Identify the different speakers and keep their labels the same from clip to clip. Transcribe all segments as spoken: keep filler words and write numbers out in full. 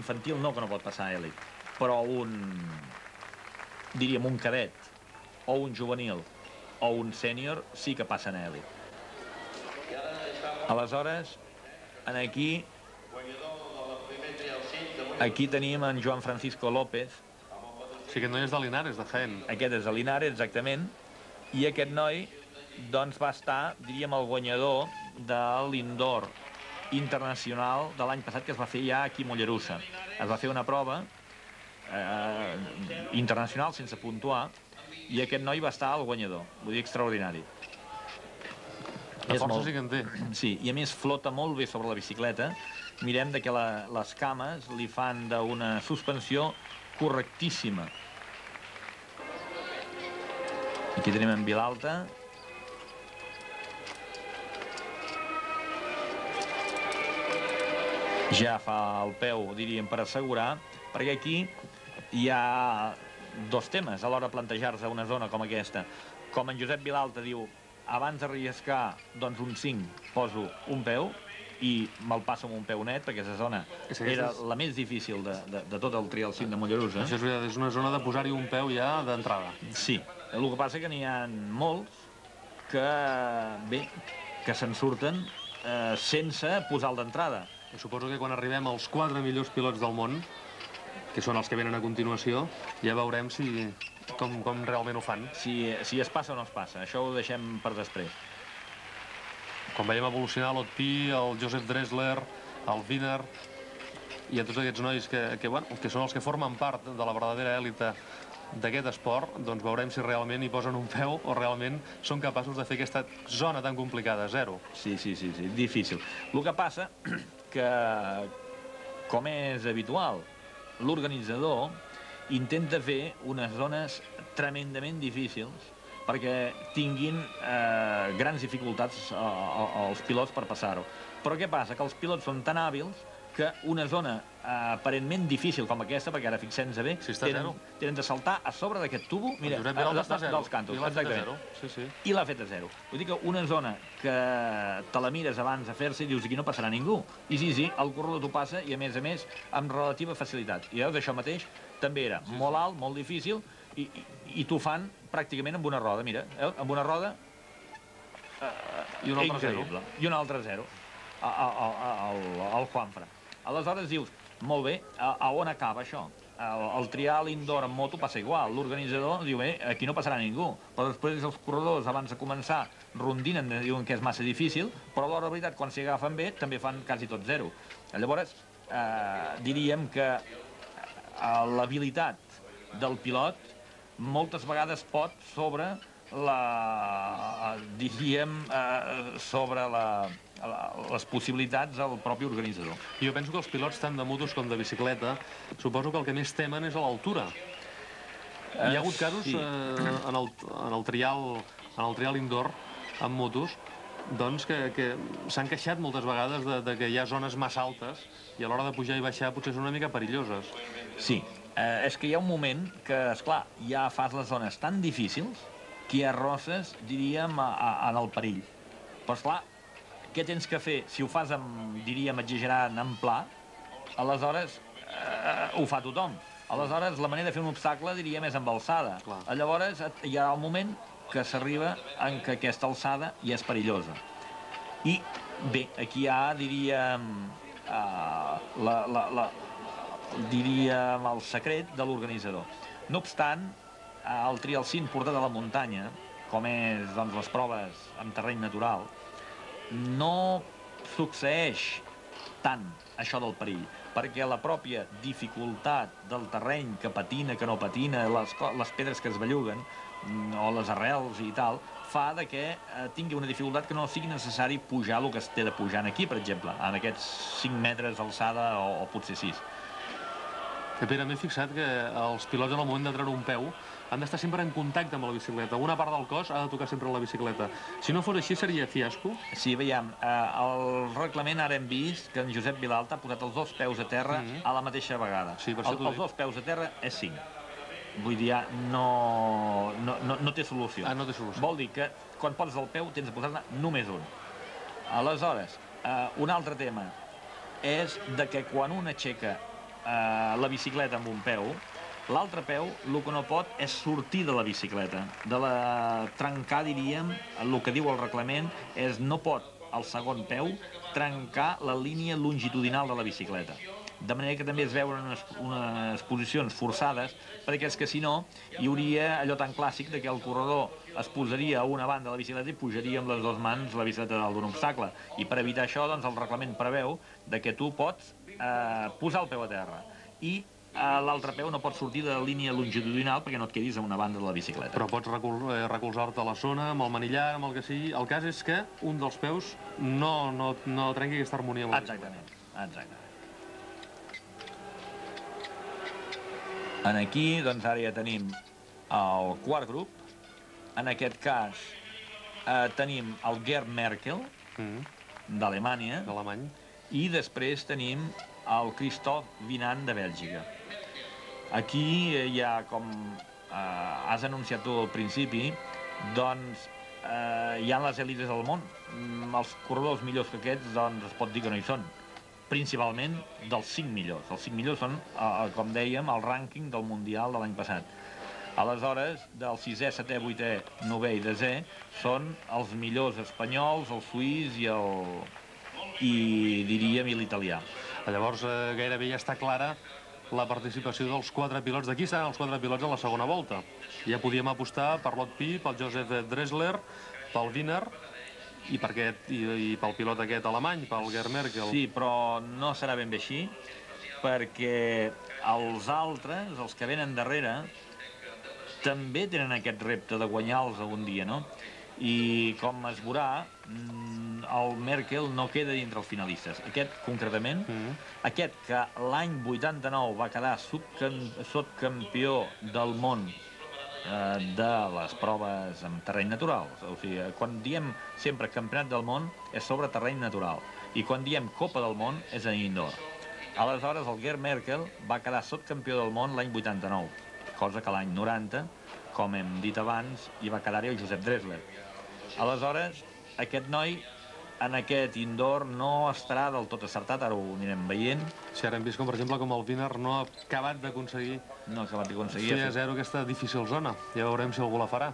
Speaker 1: infantil no, que no pot passar a èlit, però un, diríem, un cadet, o un juvenil, o un sènior, sí que passen a èlit. Aleshores, aquí, aquí tenim en Joan Francisco López.
Speaker 2: Sí, aquest noi és de Linares, de Jaén.
Speaker 1: Aquest és de Linares, exactament, i aquest noi, doncs, va estar, diríem, el guanyador de l'Indoor internacional de l'any passat, que es va fer ja aquí a Mollerussa. Es va fer una prova eh, internacional sense puntuar, i aquest noi va estar el guanyador. Vull dir, extraordinari.
Speaker 2: La força sí que en té.
Speaker 1: Sí, i a més flota molt bé sobre la bicicleta. Mirem de que la, les cames li fan d'una suspensió correctíssima. Aquí tenim en Vilalta. Ja fa el peu, diríem, per assegurar, perquè aquí hi ha dos temes a l'hora de plantejar-se una zona com aquesta. Com en Josep Vilalta diu, abans d'arriscar doncs un cinc poso un peu i me'l passo amb un peu net, perquè aquesta zona era la més difícil de, de, de tot el trial cinc de Mollerussa.
Speaker 2: Això és veritat, és una zona de posar-hi un peu ja d'entrada.
Speaker 1: Sí, el que passa que n'hi ha molts que, bé, que se'n surten eh, sense posar-lo d'entrada.
Speaker 2: Suposo que quan arribem als quatre millors pilots del món, que són els que venen a continuació, ja veurem si com, com realment ho fan.
Speaker 1: Si, si es passa o no es passa, això ho deixem per després.
Speaker 2: Quan veiem evolucionar l'Otpi, el Joseph Dressler, el Wiener, i a tots aquests nois que, que, bueno, que són els que formen part de la verdadera èlita d'aquest esport, doncs veurem si realment hi posen un peu o realment són capaços de fer aquesta zona tan complicada, zero.
Speaker 1: Sí, sí, sí, sí, difícil. El que passa que, com és habitual, l'organitzador intenta fer unes zones tremendament difícils perquè tinguin eh, grans dificultats a, a, als pilots per passar-ho. Però què passa? Que els pilots són tan hàbils que una zona eh, aparentment difícil com aquesta, perquè ara fixem-nos bé,
Speaker 2: si tenen,
Speaker 1: tenen de saltar a sobre d'aquest tubo, mira,
Speaker 2: de, de,
Speaker 1: dels cantos, exactament.
Speaker 2: Sí, sí.
Speaker 1: I l'ha fet a zero. Vull dir que una zona que te la mires abans de fer-se i dius aquí no passarà ningú. I sí, sí, el corredor t'ho passa i a més a més amb relativa facilitat. I veus, això mateix també era
Speaker 2: sí,
Speaker 1: molt
Speaker 2: sí.
Speaker 1: alt, molt difícil i, i, i t'ho fan pràcticament amb una roda, mira, eh? amb una roda
Speaker 2: eh, i un altre
Speaker 1: increïble. Zero. I un altre zero, al Juanfra. Aleshores dius, molt bé, a, a on acaba això? El, el trial indoor en moto passa igual, l'organitzador diu, bé, aquí no passarà ningú, però després els corredors abans de començar rondinen, diuen que és massa difícil, però a l'hora de veritat, quan s'hi agafen bé, també fan quasi tot zero. Llavors, eh, diríem que l'habilitat del pilot moltes vegades pot sobre la, diríem, eh, sobre la, la, les possibilitats del propi organitzador.
Speaker 2: Jo penso que els pilots tant de motos com de bicicleta, suposo que el que més temen és a l'altura. Hi ha hagut casos
Speaker 1: sí.
Speaker 2: eh, en, el, en el trial en el trial indoor amb motos doncs que, que s'han queixat moltes vegades de, de que hi ha zones massa altes i a l'hora de pujar i baixar potser són una mica perilloses.
Speaker 1: Sí, eh, és que hi ha un moment que, esclar, ja fas les zones tan difícils que hi arrosses, diríem, a, a, en el perill. Però, esclar, què tens que fer? Si ho fas, amb, diríem, exagerant en pla, aleshores eh, ho fa tothom. Aleshores, la manera de fer un obstacle, diríem, és amb alçada.
Speaker 2: Clar.
Speaker 1: Llavors, hi ha el moment que s'arriba en què aquesta alçada ja és perillosa. I, bé, aquí hi ha, diríem, eh, la, la, la, diríem, el secret de l'organitzador. No obstant, el trial cinc portat a la muntanya, com és doncs, les proves en terreny natural, no succeeix tant això del perill, perquè la pròpia dificultat del terreny, que patina, que no patina, les, les pedres que es belluguen, o les arrels i tal, fa de que eh, tingui una dificultat que no sigui necessari pujar el que es té de pujar aquí, per exemple, en aquests cinc metres d'alçada o, o potser sis.
Speaker 2: Pere, m'he fixat que els pilots en el moment de treure un peu han d'estar sempre en contacte amb la bicicleta. Una part del cos ha de tocar sempre la bicicleta. Si no fos així, seria fiasco?
Speaker 1: Sí, veiem, eh, el reglament ara hem vist que en Josep Vilalta ha posat els dos peus a terra mm-hmm. a la mateixa vegada.
Speaker 2: Sí, per
Speaker 1: el, els dos peus a terra és cinc. Vull dir, no, no, no, no té solució.
Speaker 2: Ah, no té solució.
Speaker 1: Vol dir que quan poses el peu tens de posar-ne només un. Aleshores, eh, un altre tema és de que quan un aixeca la bicicleta amb un peu, l'altre peu el que no pot és sortir de la bicicleta, de la trencar, diríem, el que diu el reglament és no pot el segon peu trencar la línia longitudinal de la bicicleta. De manera que també es veuen unes, unes posicions forçades, perquè és que si no hi hauria allò tan clàssic de que el corredor es posaria a una banda de la bicicleta i pujaria amb les dues mans la bicicleta dalt d'un obstacle. I per evitar això, doncs, el reglament preveu de que tu pots eh, posar el peu a terra i eh, l'altre peu no pot sortir de la línia longitudinal perquè no et quedis a una banda de la bicicleta.
Speaker 2: Però pots recol recolzar-te a la zona, amb el manillar, amb el que sigui. El cas és que un dels peus no, no, no trenqui aquesta harmonia amb la bicicleta.
Speaker 1: Exactament, exactament. En aquí, doncs ara ja tenim el quart grup. En aquest cas eh, tenim el Gerd Merkel,
Speaker 2: mm.
Speaker 1: d'Alemanya,
Speaker 2: d'alemany,
Speaker 1: i després tenim el Christoph Wienand de Bèlgica. Aquí hi ha, com eh, has anunciat tu al principi, doncs eh, hi ha les èlites del món. Els corredors millors que aquests, doncs es pot dir que no hi són. Principalment dels cinc millors. Els cinc millors són, eh, com dèiem, el rànquing del Mundial de l'any passat. Aleshores, del sisè, setè, vuitè, novè i desè són els millors espanyols, el suís i el... i diríem i l'italià.
Speaker 2: Llavors, eh, gairebé ja està clara la participació dels quatre pilots. D'aquí seran els quatre pilots a la segona volta. Ja podíem apostar per l'Otpi, pel Josef Dressler, pel Wiener, i, per aquest, i, i pel pilot aquest alemany, pel Gerd Merkel.
Speaker 1: Sí, però no serà ben bé així, perquè els altres, els que venen darrere, també tenen aquest repte de guanyar-los algun dia, no? I com es veurà, el Merkel no queda dintre els finalistes. Aquest, concretament, mm. aquest que l'any vuitanta-nou va quedar subcampió del món de les proves en terreny natural. O sigui, quan diem sempre campionat del món és sobre terreny natural i quan diem Copa del Món és en indoor. Aleshores el Gerd Merkel va quedar subcampió del món l'any vuitanta-nou, cosa que l'any noranta, com hem dit abans, hi va quedar-hi el Josep Dressler. Aleshores, aquest noi en aquest indoor no estarà del tot acertat, ara ho anirem veient.
Speaker 2: Sí, ara hem vist com, per exemple, com el Wiener no ha acabat d'aconseguir
Speaker 1: no ha acabat d'aconseguir
Speaker 2: fer a zero aquesta difícil zona. Ja veurem si algú la farà.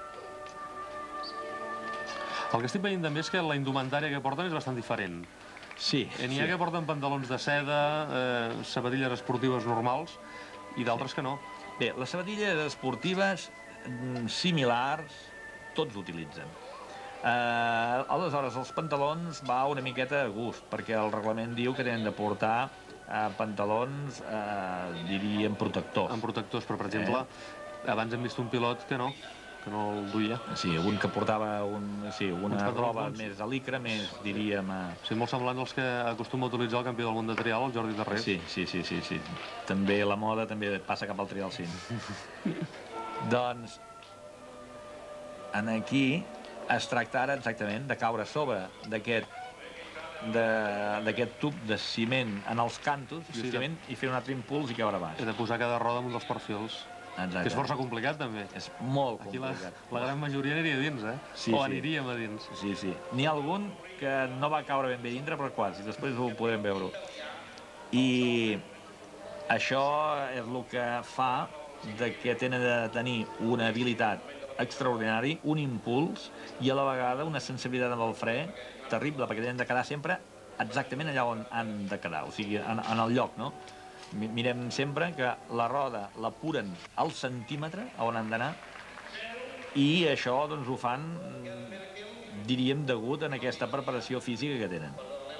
Speaker 2: El que estic veient també és que la indumentària que porten és bastant diferent.
Speaker 1: Sí.
Speaker 2: N'hi ha que porten pantalons de seda, eh, sabatilles esportives normals, i d'altres que no.
Speaker 1: Bé, les sabatilles esportives similars, tots utilitzen. Eh, aleshores, els pantalons va una miqueta a gust, perquè el reglament diu que tenen de portar eh, pantalons, eh, diríem, protectors.
Speaker 2: En protectors, però, per exemple, eh? abans hem vist un pilot que no, que no el duia.
Speaker 1: Sí, un que portava un, sí, una roba més de licra, més, diríem... Eh...
Speaker 2: Sí, molt semblant als que acostuma a utilitzar el campió del món de trial, el Jordi Tarrés.
Speaker 1: Sí, sí, sí, sí, sí. També la moda també passa cap al trial, sí. Doncs, en aquí es tracta ara exactament de caure sobre d'aquest d'aquest tub de ciment en els cantos, justament, sí, de... i fer un altre impuls i caure baix.
Speaker 2: I de posar cada roda en un dels perfils.
Speaker 1: Exacte.
Speaker 2: Que és força complicat, també.
Speaker 1: És molt
Speaker 2: Aquí
Speaker 1: complicat.
Speaker 2: La, la gran majoria aniria dins, eh?
Speaker 1: Sí,
Speaker 2: o
Speaker 1: sí.
Speaker 2: aniríem a dins.
Speaker 1: Sí, sí. N'hi ha algun que no va caure ben bé dintre, però quasi. Després ho podrem veure. I això és el que fa de que tenen de tenir una habilitat extraordinari, un impuls i a la vegada una sensibilitat amb el fre terrible, perquè tenen de quedar sempre exactament allà on han de quedar, o sigui, en, en el lloc, no? Mirem sempre que la roda l'apuren al centímetre on han d'anar i això doncs ho fan, diríem, degut a aquesta preparació física que tenen.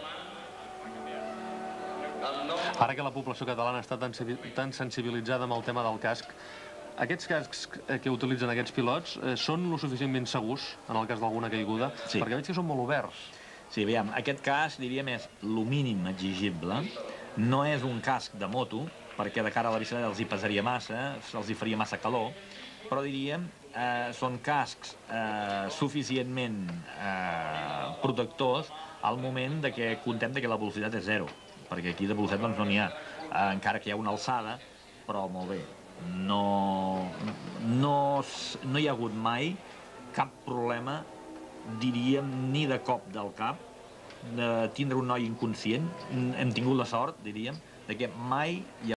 Speaker 2: Ara que la població catalana està tan, tan sensibilitzada amb el tema del casc, aquests cascs que utilitzen aquests pilots eh, són lo suficientment segurs en el cas d'alguna caiguda? Sí. Perquè veig que són molt oberts.
Speaker 1: Sí, veiem, aquest casc, diríem, és el mínim exigible. No és un casc de moto, perquè de cara a la bicicleta els hi pesaria massa, els hi faria massa calor, però diríem, eh, són cascs eh, suficientment eh, protectors al moment de que contem de que la velocitat és zero, perquè aquí de velocitat doncs, no n'hi ha, eh, encara que hi ha una alçada, però molt bé. No, no, no hi ha hagut mai cap problema, diríem, ni de cop del cap, de tindre un noi inconscient. Hem tingut la sort, diríem, de que mai hi